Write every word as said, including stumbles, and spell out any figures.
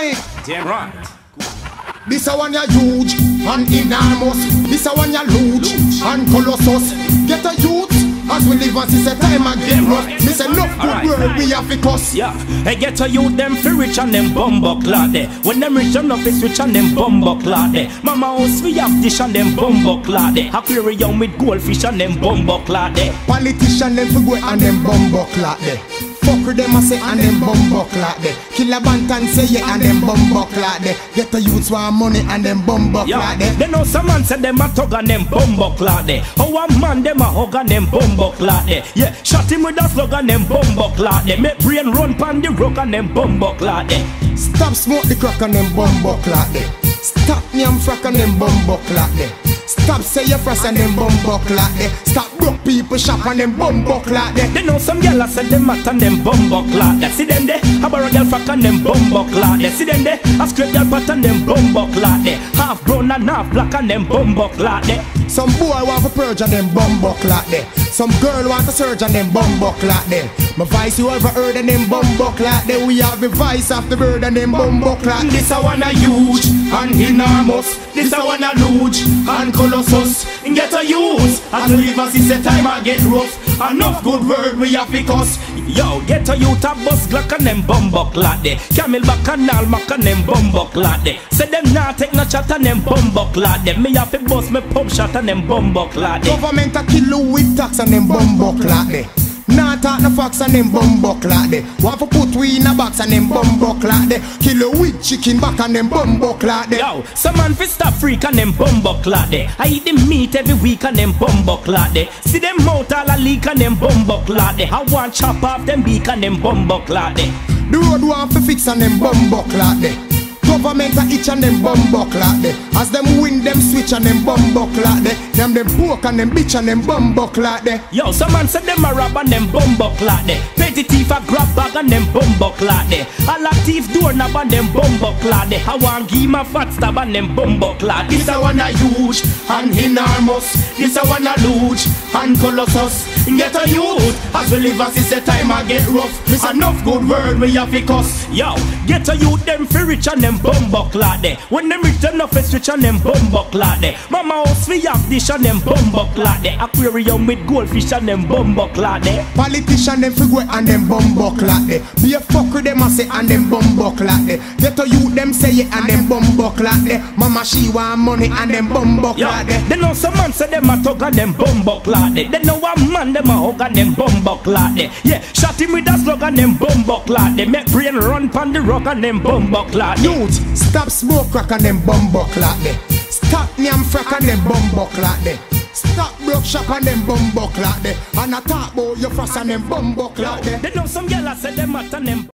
Aye. Damn right. This a one ya huge and enormous. This a one ya huge and colossus. Get a youth as we live as it's a time and get rough. This a enough good Alright. word we have to cuss. Yeah, I get to you them fi rich and them bumbo clad there. When them rich enough is rich and them bumbo clad there. Mama house we have dish and them bumbo clad there. Aquarium with goldfish and them bumbo clad there. Politician them fi go and them bumbo clock there. Fuck with them a say and them bumbo clock there. Kill a bantan say yeah and them bumbo clock there. Get the youths want money and them bumbo Yeah, clock there. they know some man say them a tug and them bumbo clad there. How a man them a hug and them bumbo clad there. Yeah, shot him with a slug and them bumbo clad there. Make brain run pan the rock and them bumbo clad there. Stop smoke the crack and them bumbo clock there. Stop nyam frack and them bumbo clock there. Stop say your frost and them bumbo clock there. Stop broke people shop and them bumbo clock there. They know some gyal a say them at and them bumbo clad there. See them there, a barrow gyal frack and them bumbo clad there. See them there, a straight gyal pat and them bumbo clad there. Half brown and half black and them bumbo clad there. Some boy want to purge and them bumbo clock there. Some girl want to surge and them bumbo clock there. My voice you ever heard and them bumbo clock there. We have the voice of the bird and them bumbo clock. This a one a huge and enormous. This a one a huge and colossus. Get a use as we live as it's a time I get rough. Enough good word we have because yo, get a youth a bus glock and them bumbo clad there. Camel back and all mac and them bumbo clad there. Say them not take no chat and them bumbo clad there. Me have to bust me pump shot and them bumbo clad there. Government a kill you with tax and them bumbo clock there. Nah talk no fox and them bumbo clock there. Want to put we in a box and them bumbo clock there. Kill you with chicken back and them bumbo clock there. Yo, some man fi stop freak and them bumbo clad there. I eat the meat every week and them bumbo clad there. See them mouth all a leak and them bumbo clad there. I want chop off them beak and them bumbo clad there. The road want to fix and them bumbo clock there. Government a itch and them bumbo clock there. As them win them switch and them bumbo clock there. Them them poke and them bitch and them bumbo clock there. Yo, some man say them a rob and them bumbo clad there. Petty thief a grab bag and them bumbo clad there. All a thief doorknob and them bumbo clad there. I want give him a fat stab and them bumbo clad. This a one a huge and enormous. This a one a huge and colossus. Get a youth as we live as it's a time I get rough. Enough good word we have to cuss. Yo, get a youth them fi rich and them bumbo clad there. When them rich enough is rich and them bumbo clad there. Mama house we have dish and them bumbo clad there. Aquarium with goldfish and them bumbo clad there. Politician them fi go and them bumbo clock there. Be a fuck with them a say and them bumbo clock there. Get a youth them say it and them bumbo clock there. Mama she want money and them bumbo Yo, clock there. they know some man say them a tug and them bumbo clad there. They know a man them a hug and them bumbo clad there. Yeah, shot him with a slug and them bumbo clad there. Make brain run pan the rock and them bumbo clad there. Youth, stop smoke crack and them bumbo clock there. Stop nyam frack and them bumbo clock there. Stop broke shop and them bumbo clock there. And I talk about your frost and them bumbo clock there. They know some gyal a say them at and them